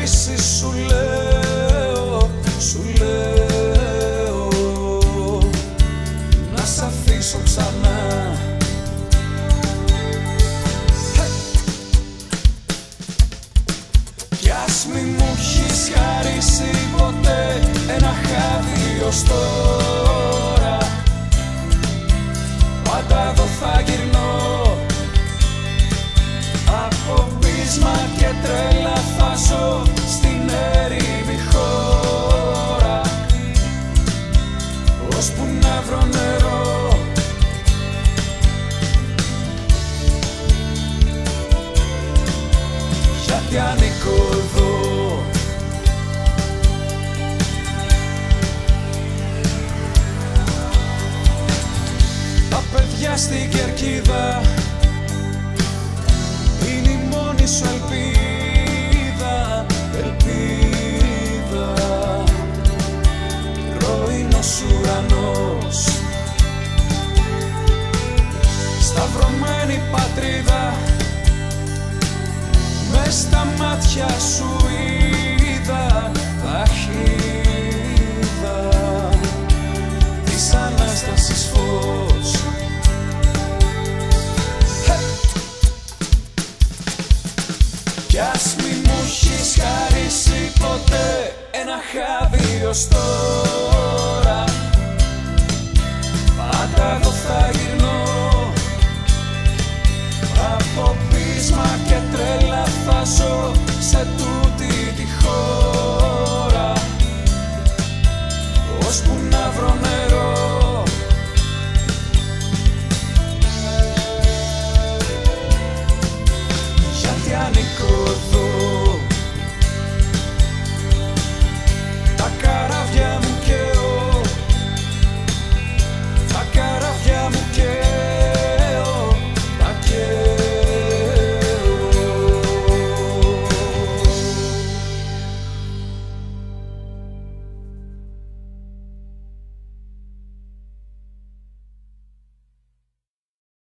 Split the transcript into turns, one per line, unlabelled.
χαρίσει σου λέω, σου λέω να σ' αφήσω ξανά. Κι ας μη μου έχεις χαρίσει ποτέ ένα χάδι ως τώρα, πάντα εδώ θα γυρνώ, από πείσμα και τρέλα θα ζω στην έρημη χώρα, ώσπου να βρω νερό. Γιατί ανήκω εδώ. Τα παιδιά στην κερκίδα είναι η μόνη σου ελπίδα, ελπίδα. Ροϊνός ουρανός, σταυρωμένη πατρίδα, μες στα μάτια σου είδα παχύδα της Ανάστασης φως. Κι ας μη μου έχεις χαρίσει ποτέ ένα χάδι ως τώρα, πάντα εδώ θα γυρνώ, από πείσμα και τρέλα θα ζω